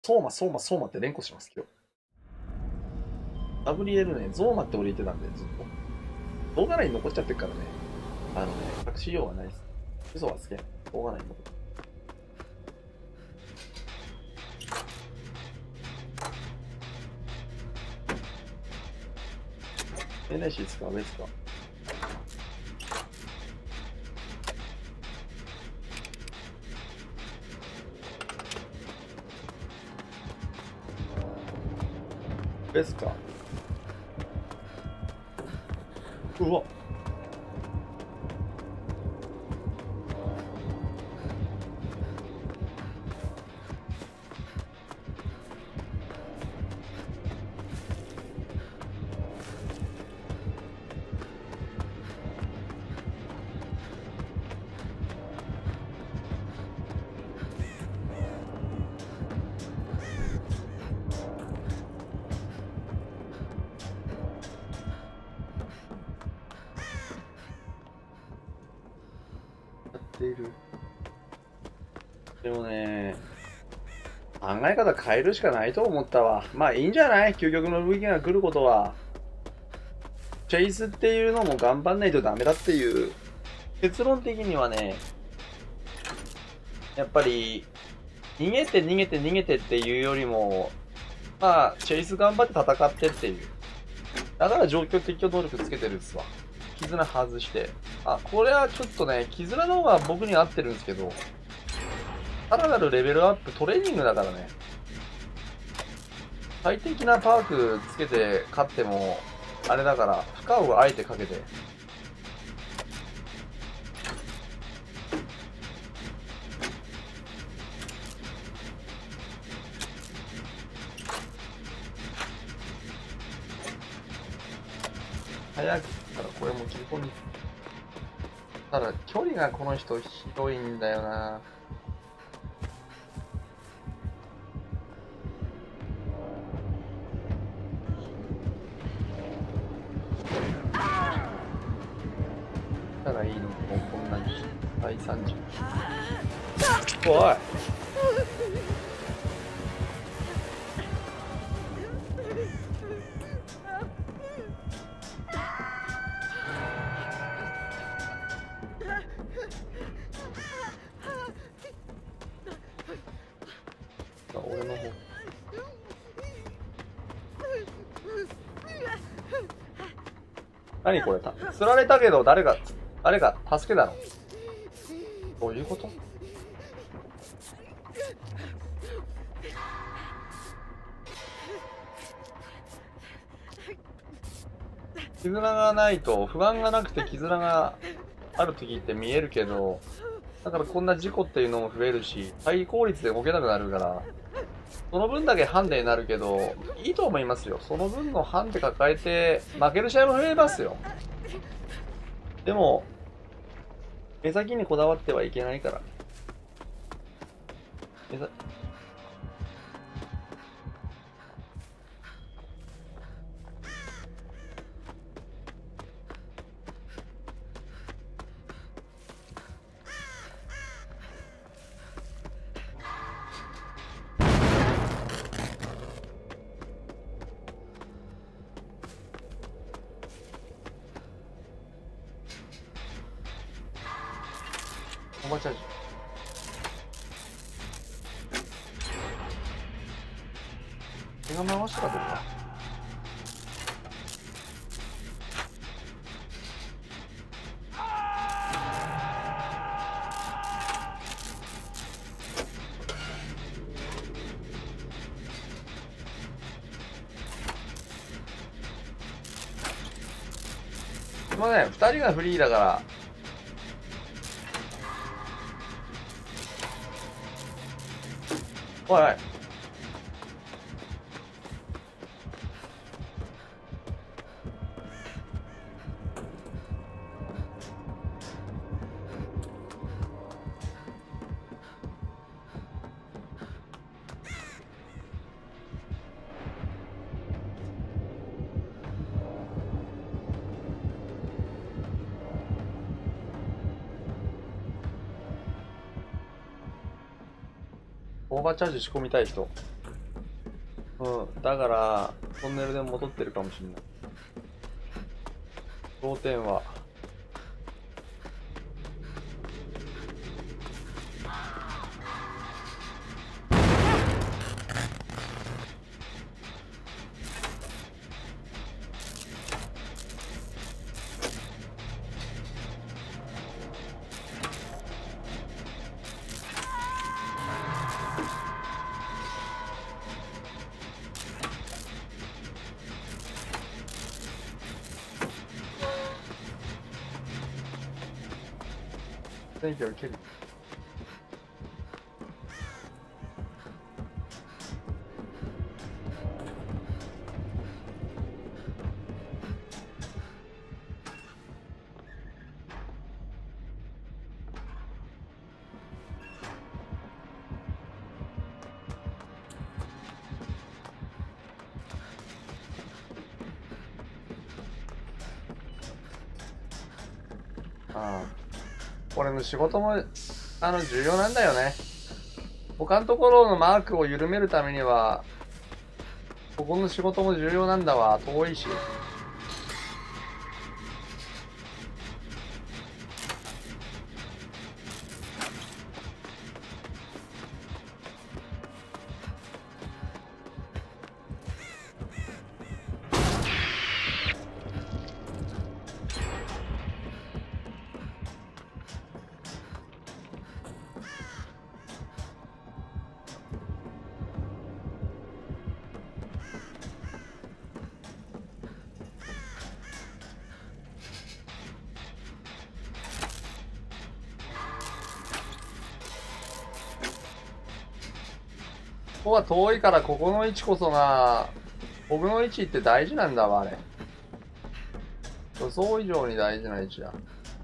相馬って連呼します、今日。ガブリエルね、ゾーマって俺言ってたんで、ずっと。動画内に残っちゃってるからね。隠しようがないです。嘘はつけん。動画内に残ってる。NIC 使う別か。別か。うわ。ている。でもね、考え方変えるしかないと思ったわ。まあいいんじゃない？究極の武器が来ることは。チェイスっていうのも頑張んないとダメだっていう。結論的にはね、やっぱり、逃げてっていうよりも、まあ、チェイス頑張って戦ってっていう。だから状況適応能力つけてるんですわ。絆外して。あ、これはちょっとね、絆の方が僕に合ってるんですけど、さらなるレベルアップトレーニングだからね。最適なパークつけて勝っても、あれだから、負荷をあえてかけて。早くからこれも切り込み。ただ、距離がこの人広いんだよな。たらいいのもうこんなに第30。おい俺の方。何これ釣られたけど誰が助けたの？どういうこと？絆がないと不安がなくて絆がある時って見えるけど、だからこんな事故っていうのも増えるし、最効率で動けなくなるから、その分だけハンデになるけど、いいと思いますよ。その分のハンデ抱えて、負ける試合も増えますよ。でも、目先にこだわってはいけないから。オーバーチャージ。手が回したらどうか。すいません、2人がフリーだから。おいおい。オーバーチャージ仕込みたい人。 うん、だからトンネルで戻ってるかもしれない。焦点は電気を受ける。ああ、これの仕事も重要なんだよね。他のところのマークを緩めるためにはここの仕事も重要なんだわ。遠いし。ここは遠いからここの位置こそが、僕の位置って大事なんだわ、あれ。予想以上に大事な位置だ。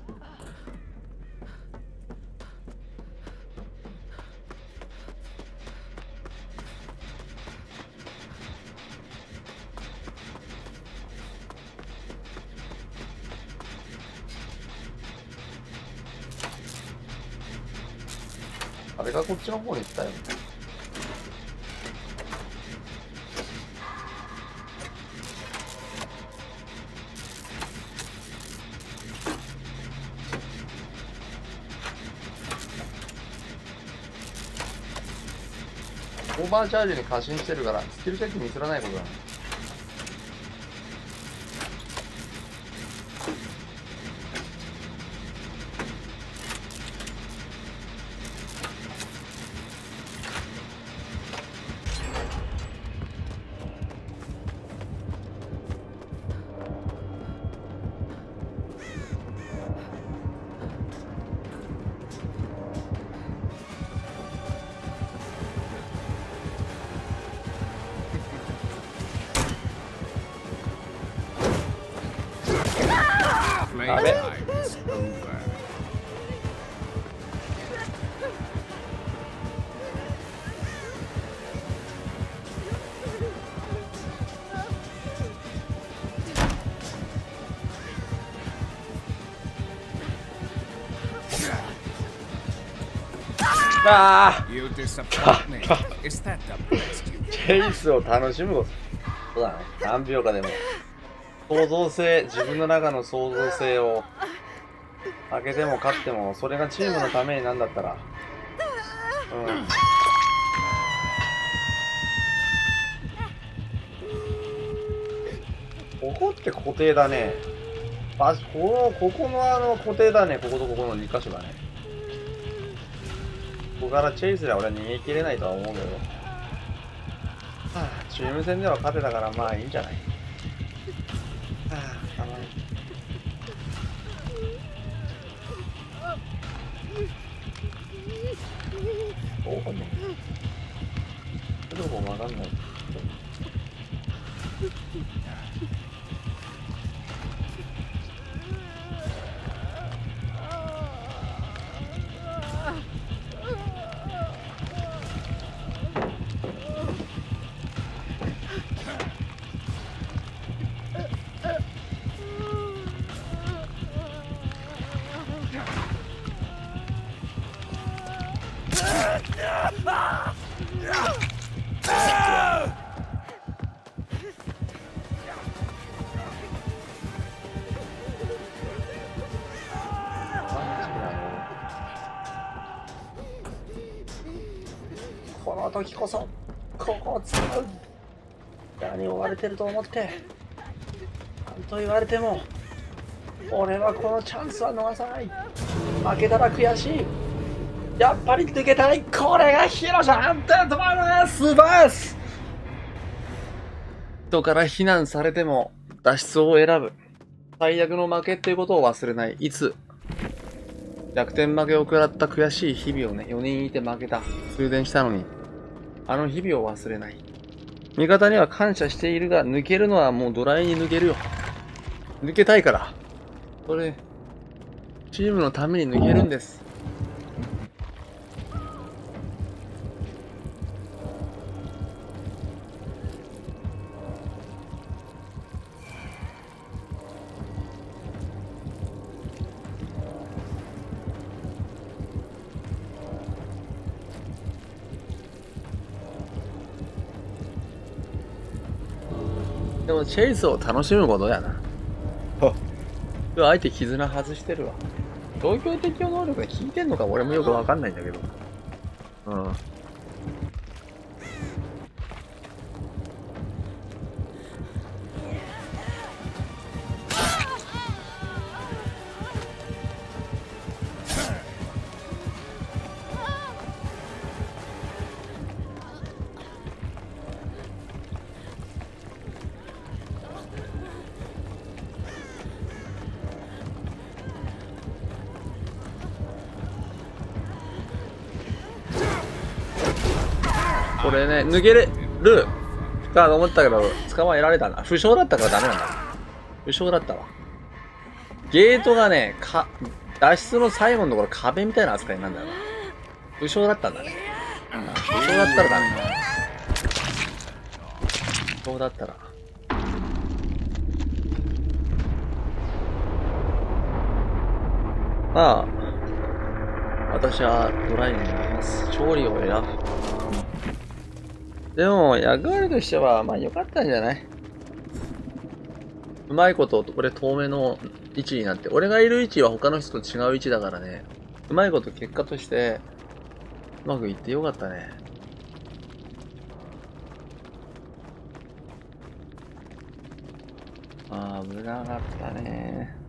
あれがこっちの方に行ったよ。オーバーチャージに過信してるからスキルチェックミスらないことだね。あれああチェイスを楽しむこと。そうだね。何秒かでも創造性、自分の中の創造性を負けても勝ってもそれがチームのためになんだったら、ここって固定だね。ここの固定だね。こことここの2箇所だね。ここからチェイスでは俺は逃げ切れないとは思うけど、チーム戦では勝てたからまあいいんじゃない。どこにどこもわかんない。 時こそここを使う。何を追われてると思って、何と言われても俺はこのチャンスは逃さない。負けたら悔しい。やっぱり抜けたい。これがヒロシャンテッドマルスです。人から非難されても脱出を選ぶ。最悪の負けっていうことを忘れない。いつ逆転負けを食らった悔しい日々をね、4人いて負けた。通電したのに。あの日々を忘れない。味方には感謝しているが、抜けるのはもうドライに抜けるよ。抜けたいから。それ、チームのために抜けるんです。でもチェイスを楽しむことやな。相手絆外してるわ。東京適応能力が効いてんのか俺もよくわかんないんだけど。うん。これね、抜けれるかと思ったけど、捕まえられたな。負傷だったからダメなんだ。負傷だったわ。ゲートがね、脱出の最後のところ壁みたいな扱いなんだよな。負傷だったんだね。負傷だったらダメだ。負傷だったら。まあ、私はドライになります。勝利を選ぶ。でも、役割としては、まあ良かったんじゃない？うまいこと、俺遠目の位置になって、俺がいる位置は他の人と違う位置だからね、うまいこと結果として、うまくいってよかったね。危なかったね。